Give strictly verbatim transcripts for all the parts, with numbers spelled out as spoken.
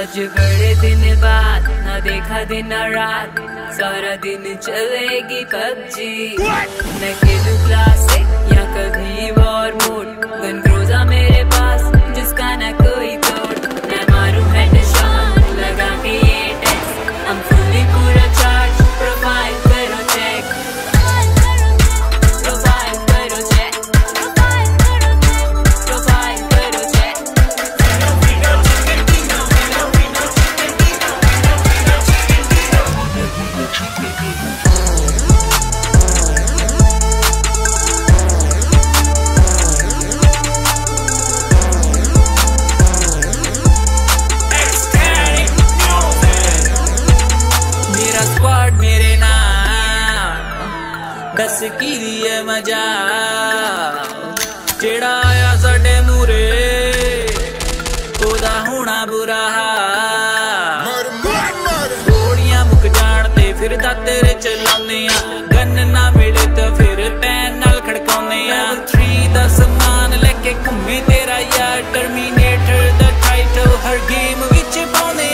आज बड़े दिन बाद ना देखा दिन ना रात, सारा दिन चलेगी पबजी। मैं खेलूं क्लासिक या कभी वॉर मोड, गन क्रोजा मेरे पास जिसका ना कोई तोड़। मैं मारूं हेडशॉट लगा के ये टेक्स्ट, हम फुल्ली पूरा चार्ज। प्रोफाइल करो चेक, प्रोफाइल करो चेक, प्रोफाइल करो चेक। मेरे नाम दस की लिए मजा, जेड़ा आया साडे मूरे ओदा होना बुरा हाल। गोलियां मुक जान ते फिर दाते चलाने, गन ना मिले तो फिर पैन नाल खड़काउने। थ्री दा समान लेके घूमे तेरा यार, टर्मिनेटर दा टाइटल हर गेम विच पाउने।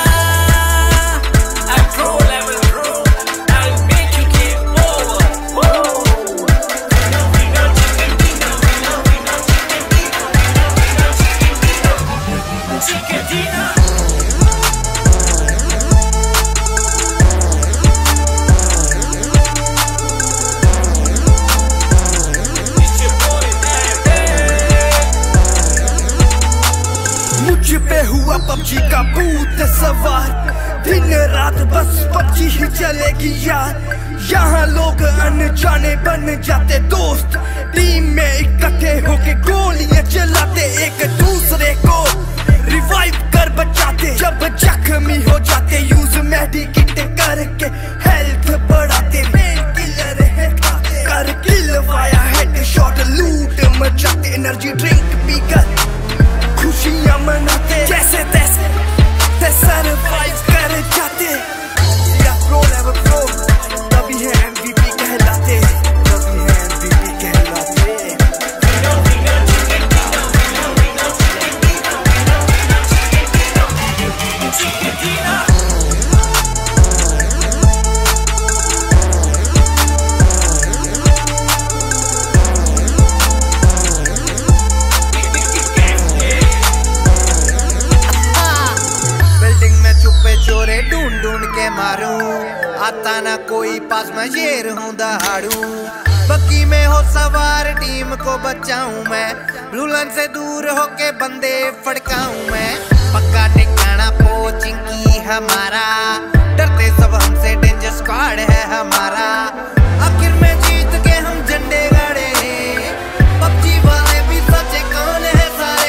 मुझ पे हुआ पबजी का भूत सवार, दिन रात बस पबजी ही चलेगी यार। यहाँ लोग अनजाने बन जाते दोस्त, टीम में इकट्ठे होके गोलियां चलाते, एक दूसरे को रिवाइव कर बचाते। जब जख्मी हो जाते यूज मेडिकेट करके हेल्थ बढ़ाते। पेन किलर है खाते, कर किल वाया हेडशॉट, लूट मचाते। एनर्जी ड्रिंक पीकर खुशियां मनाते, जैसे तैसे ते सरवाइव कर जाते। या प्रो लेवल प्रो तभी है एमवीपी कहलाते, तभी है एमवीपी कहलाते। चोरे ढूंढ ढूंढ के मारूं, आता ना कोई पास मैं शेर हूँ दहाड़ू। बग्गी में हो सवार टीम को बचाऊं मैं, लुलन से दूर होके बंदे फड़काऊं मैं। पक्का ठिकाना पोचिंग की हमारा, डरते सब हमसे, डेंजर स्क्वाड है हमारा। आखिर में जीत के हम झंडे गाड़े, पबजी वाले भी सचे कौन है सारे।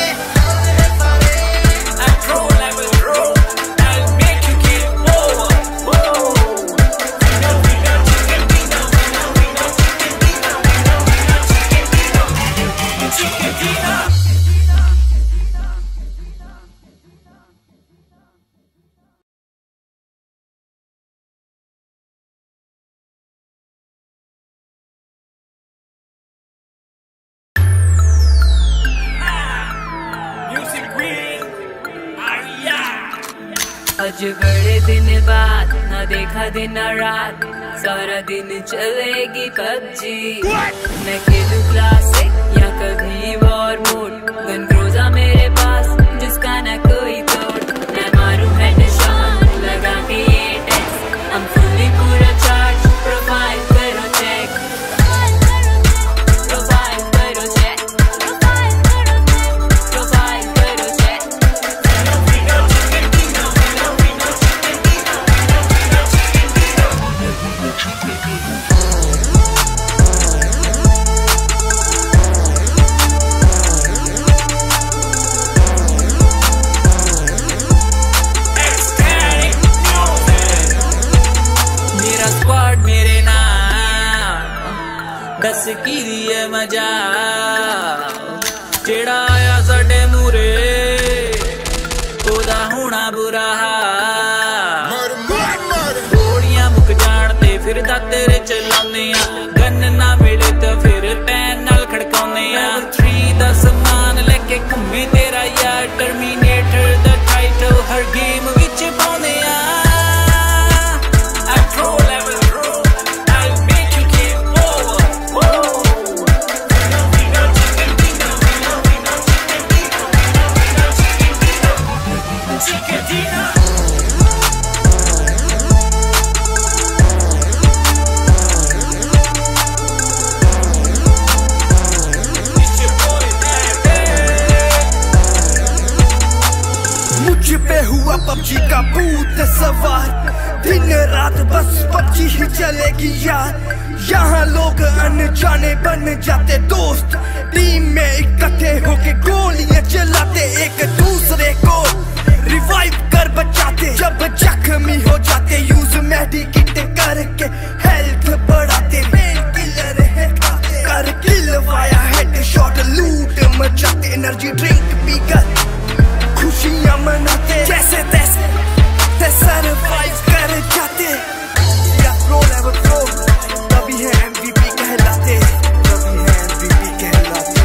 आज बड़े दिन बाद ना देखा दिन ना रात, सारा दिन चलेगी पबजी। मैं खेलूं क्लासिक या कभी वॉर मोड, गन क्रोजा मेरे पास जिसका ना कोई तोड़। मैं मारूं हेडशॉट लगा के ये टेक्स्ट, हम फुल्ली पूरा चार्ज। प्रोफाइल करो चेक, प्रोफाइल करो चेक, प्रोफाइल करो चेक। मेरे नाम दस की लिए मजा, जेड़ा आया साडे मूरे ओदा होना बुरा हाल। गोलियां मुक जान ते फिर दाते चलाउने, गन ना मिले तो फिर पैन नाल खड़काउने। थ्री दा समान लेके घूमे तेरा यार, टर्मिनेटर दा टाइटल हर पबजी का भूत सवार, दिन रात बस पबजी ही चलेगी यार। यहाँ लोग अनजाने बन जाते दोस्त, टीम में इकट्ठे होके गोलियां चलाते, एक दूसरे को रिवाइव कर बचाते। जब जख्मी हो जाते यूज मेडिकेट करके हेल्थ बढ़ाते। मेन किलर है कर किल वाया हेडशॉट, लूट मचाते, एनर्जी ड्रिंक पीकर खुशियां मनाते। जैसे तैसे ते सरवाइव कर जाते। या प्रो लेवल प्रो तभी है एमवीपी कहलाते, तभी है एमवीपी कहलाते।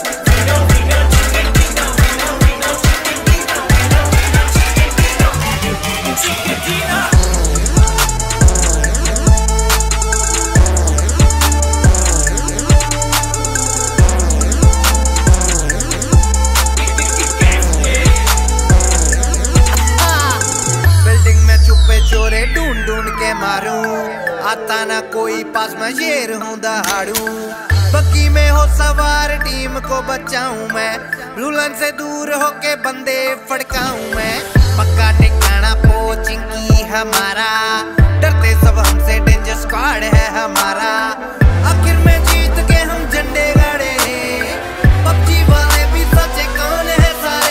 चोरे ढूंढ ढूंढ के मारूं, आता ना कोई पास में शेर हूँ दहाड़ू। बग्गी में हो सवार टीम को बचाऊं मैं, रुलन से दूर होके बंदे फड़काऊं मैं। पक्का ठिकाना पोचिंग की हमारा, डरते सब हमसे, डेंजर स्क्वाड है हमारा। आखिर में जीत के हम झंडे गाड़े, पबजी वाले भी सचे कौन है सारे।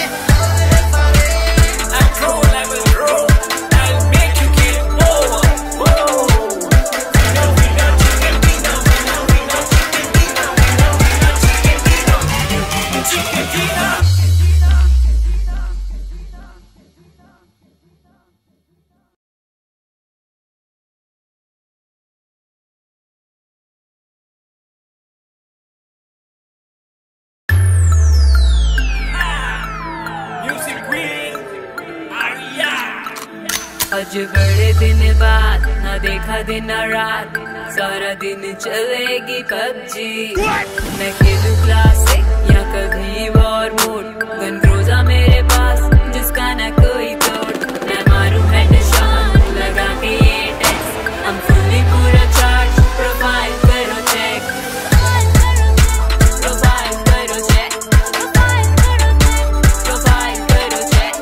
आज बड़े दिन बाद ना देखा दिन रात, सारा दिन चलेगी पबजी। मैं खेलूं क्लासिक या कभी वॉर मोड, गन ग्रोजा मेरे पास जिसका ना कोई तोड़। मैं मारूं हेडशॉट लगा के ये टेस्ट, हम फुल्ली पूरा चार्ज। प्रोफाइल करो चेक, प्रोफाइल करो चेक, प्रोफाइल करो चेक।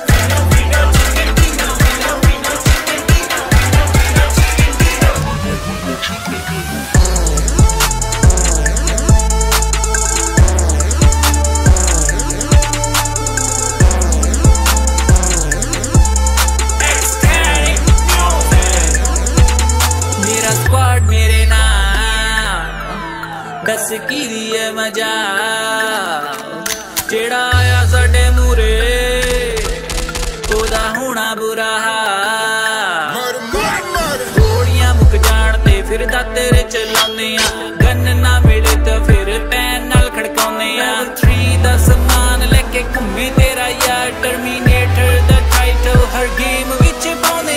मेरा स्क्वाड मेरे नाम, दस की दिए मजा। जेड़ा आया साडे मूरे, ओदा होना बुरा हाल। गोलियां मुक जान ते फिर दाते चलाने, गन ना मिले तो फिर पैन नाल खड़काउने। थ्री दा समान लेके घूमे तेरा यार, टर्मिनेटर दा टाइटल हर गेम विच पाउने।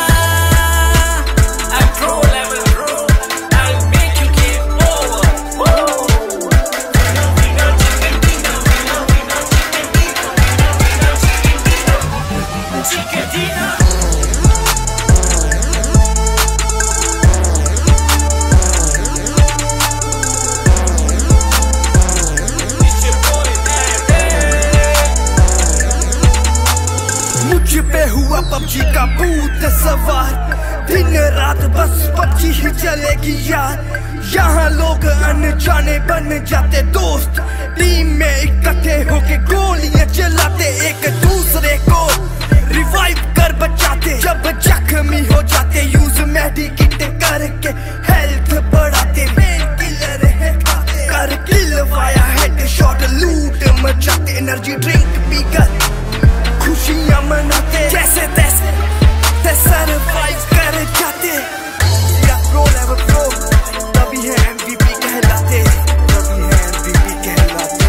मुझ पे हुआ पबजी का भूत सवार, दिन रात बस पबजी ही चलेगी यार। यहाँ लोग अनजाने बन जाते दोस्त, टीम में इकट्ठे होके गोलियां चलाते, एक दूसरे को रिवाइव कर बचाते। जब जख्मी हो जाते यूज मेडिकेट करके हेल्थ बढ़ाते। मेन किलर है कर किल वाया हेडशॉट, लूट मचाते, एनर्जी ड्रिंक पीकर खुशियां मनाते। जैसे तैसे ते सरवाइव कर जाते। या प्रो लेवल प्रो तभी है एमवीपी कहलाते, तभी है एमवीपी कहलाते।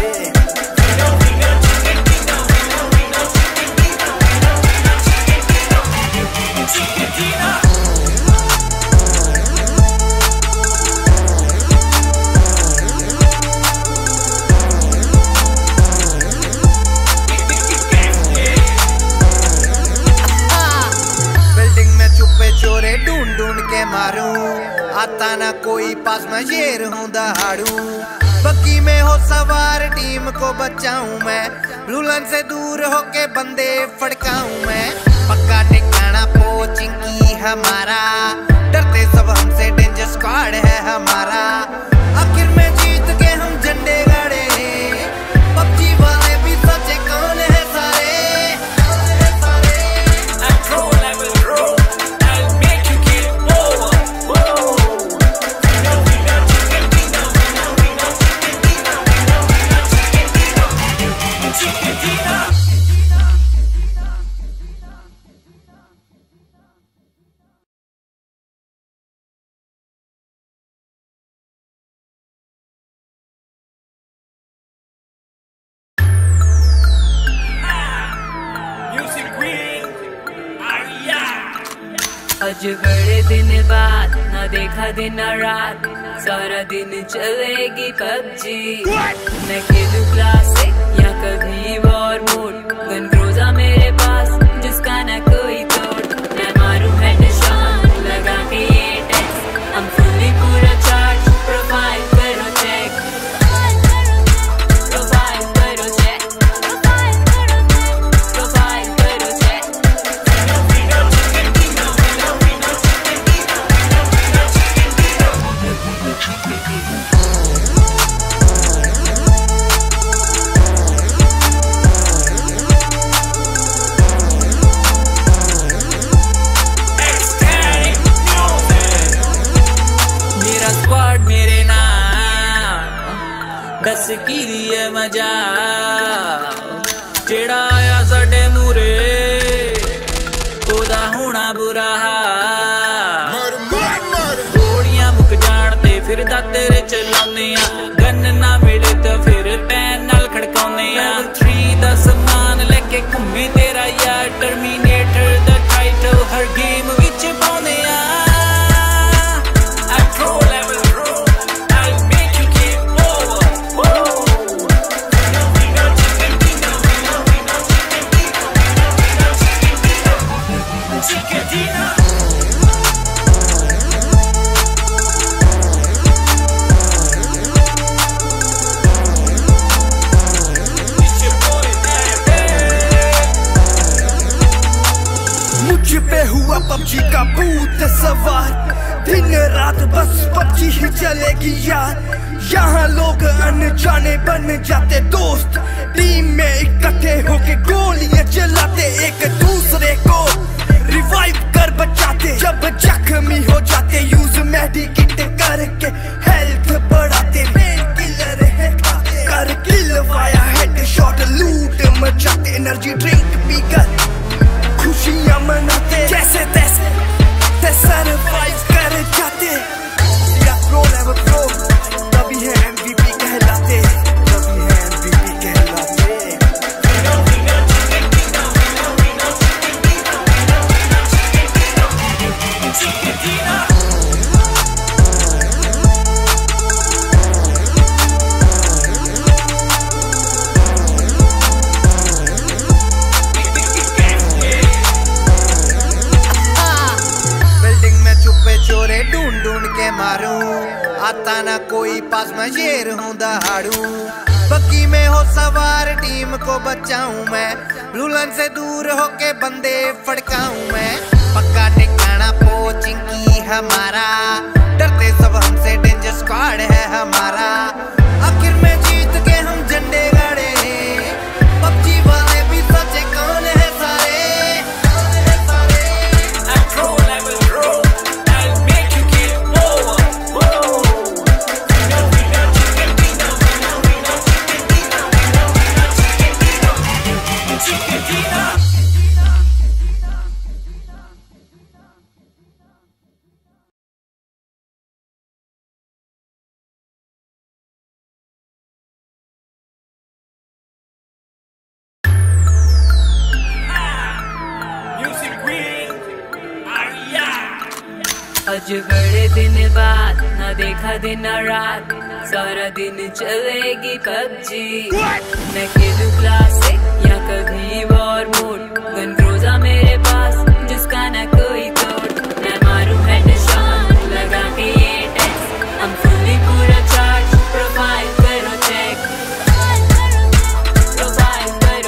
चोरे ढूंढ ढूंढ के मारूं, आता ना कोई पास में शेर हूँ दहाड़ू। बग्गी में हो सवार टीम को बचाऊं मैं, रूलन से दूर होके बंदे फड़काऊं मैं। पक्का ठिकाना पोचिंग की हमारा, डरते सब हमसे, डेंजर स्क्वाड है हमारा। आखिर में जीत के हम झंडे गाड़े, पबजी वाले भी सचे कौन है सारे। आज बड़े दिन बाद ना देखा दिन ना रात, सारा दिन चलेगी पबजी। मैं खेलूं क्लासिक या कभी वॉर मोड, गन ग्रोजा मेरे पास जिसका ना कोई तोड़। मैं मारूं हेडशॉट लगा के ये टेक्स्ट, हम फुली पूरा चार्ज। प्रोफाइल करो चेक, प्रोफाइल करो चेक, प्रोफाइल करो चेक। मेरा स्क्वाड मेरे नाम, दस की लिए मजा। जेड़ा आया साडे मूरे, ओदा होना बुरा हाल। गोलियां मुक जान ते फिर तेरे चलाने आ, गन ना मिले तो फिर पैन नाल खड़काउने आ। थ्री दा समान लेके घूमे तेरा यार, टर्मिनेटर दा टाइटल हर गेम विच पाउने आ। मुझ पे हुआ पबजी का भूत सवार, दिन रात बस पबजी ही चलेगी यार। यहाँ लोग अनजाने बन जाते दोस्त, टीम में इकट्ठे होके गोलियां चलाते, एक दूसरे को रिवाइव कर बचाते। जब जख्मी हो जाते यूज मेडिकिट करके हेल्थ बढ़ाते। मेन किलर है कर किल वाया हेडशॉट, लूट मचाते। एनर्जी ड्रिंक पीकर खुशियां मनाते, जैसे तैसे ते सरवाइव कर जाते। या प्रो लेवल प्रो, तभी है एमवीपी कहलाते, तभी है एमवीपी कहलाते। चोरे ढूंढ ढूंढ के मारूं, आता ना कोई पास मैं शेर हूँ दहाड़ू। बग्गी में हो सवार टीम को बचाऊं मैं, रूलन से दूर होके बंदे फड़काऊं मैं। पक्का ठिकाना पोचिंग की हमारा, डरते सब हमसे, डेंजर स्क्वाड है हमारा। आखिर में जीत के हम झंडे गाड़े, पबजी वाले भी सचे कौन है सारे। आज बड़े दिन बाद ना देखा दिन ना रात, सारा दिन चलेगी पबजी। मैं खेलूं क्लासिक या कभी वॉर मोड, गन ग्रोजा मेरे पास जिसका ना कोई तोड़। मैं मारूं हेडशॉट लगा के ये टेक्स्ट, हम फुली पूरा चार्ज। प्रोफाइल करो चेक, प्रोफाइल करो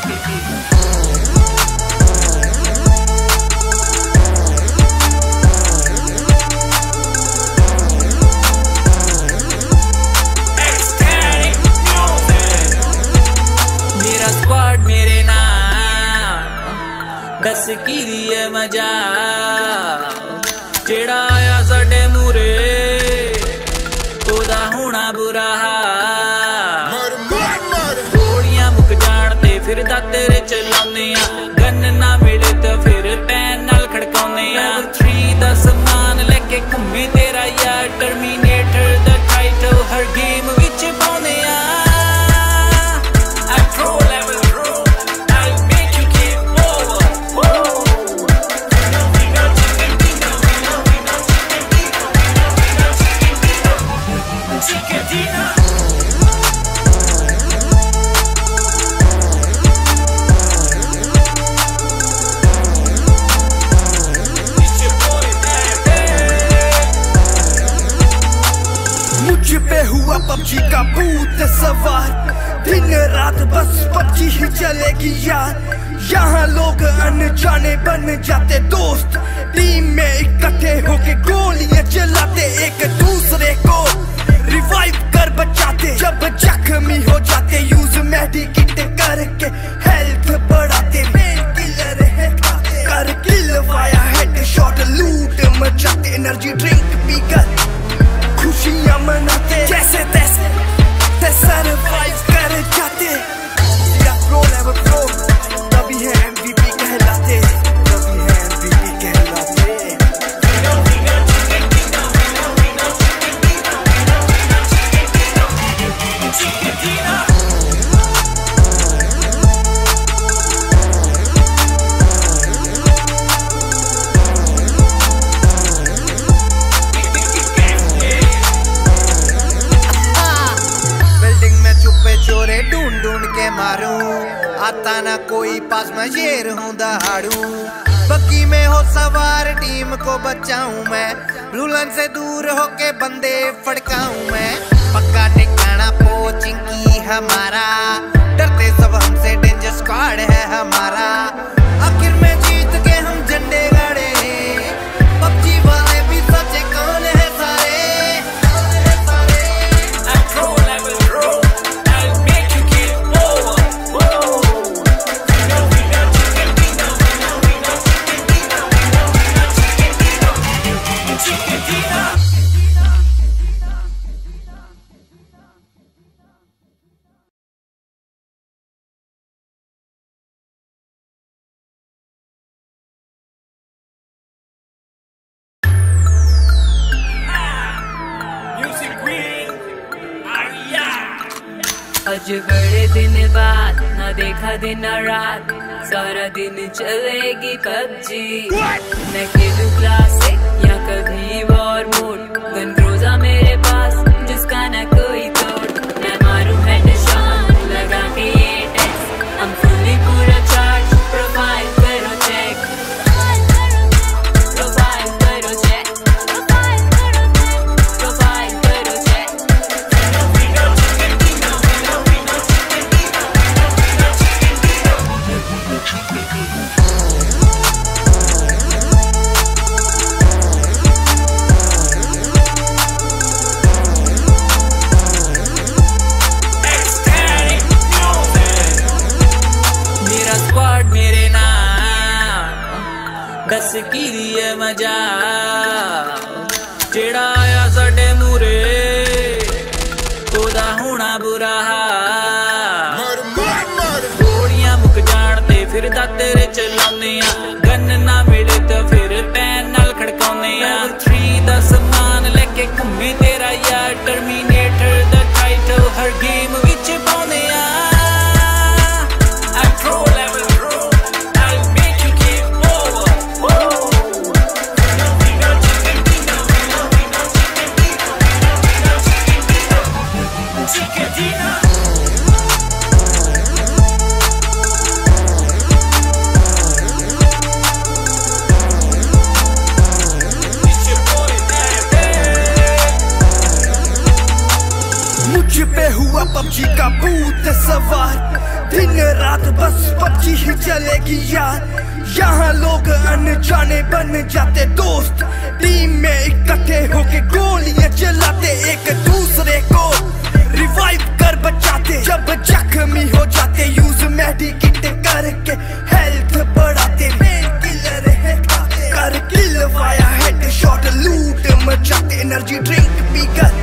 दस की दिए मजा जेड़ा आया साडे मूरे ओदा होना बुरा गोलियां मुक जान ते फिर दा तेरे चलाने गन ना मिले तो फिर पैन नाल खड़काउने थ्री दा समान लेके घूमे तेरा यार टर्मिनेटर दा टाइटल हर गेम विच पाउने पे हुआ पबजी का भूत सवार दिन रात बस पबजी ही चलेगी यार यहाँ लोग अनजाने बन जाते दोस्त टीम में इकट्ठे होके गोलियां चलाते एक दूसरे को रिवाइव कर बचाते जब जख्मी हो जाते यूज मेडिकेट करके हेल्थ बढ़ाते मेन किलर है कर किल वाया हेडशॉट लूट मचाते एनर्जी ड्रिंक पीकर खुशियां मनाते जैसे तैसे ते सरवाइव कर जाते या प्रो लेवल प्रो तभी है एमवीपी कहलाते तभी है एमवीपी कहलाते चोरे ढूंढ ढूंढ के मारूं आता ना कोई पास में शेर हूं दहाड़ू बग्गी में हो सवार टीम को बचाऊं मैं रूलन से दूर होके बंदे फड़काऊं मैं पक्का ठिकाना पोचिंग की हमारा डरते सब हमसे डेंजर स्क्वाड है हमारा आखिर में जीत के हम झंडे गाड़े पबजी वाले भी सच्चे कौन है सारे आज बड़े दिन बाद ना देखा दिन रात सारा दिन चलेगी पबजी मैं खेलूं क्लासिक या कभी वॉर मोड गन ग्रोजा मेरे पास जिसका ना कोई तोड़ मैं मारूं हेडशॉट लगा के ये टेस्ट हम फुली पूरा चार्ज प्रोफाइल करो चेक प्रोफाइल करो चेक प्रोफाइल करो चेक दस की दिए मजा जेड़ा आया साडे मूरे ओदा होना बुरा गोलियां मुक जान ते फिर दा तेरे चलाउने गन ना मिले तो फिर पैन नाल खड़काउने थ्री दा समान लेके घूमे तेरा यार टर्मिनेटर दा टाइटल हर गेम विच पाउने चलेगी यार। यहाँ लोग अनजाने बन जाते दोस्त, टीम में इकट्ठे होके गोलियां चलाते, एक दूसरे को रिवाइव कर बचाते जब जख्मी हो जाते। यूज मेडिकेट करके हेल्थ बढ़ाते, किलर है खाते कर किल वाया हेड शॉट लूट मचाते। एनर्जी ड्रिंक पीकर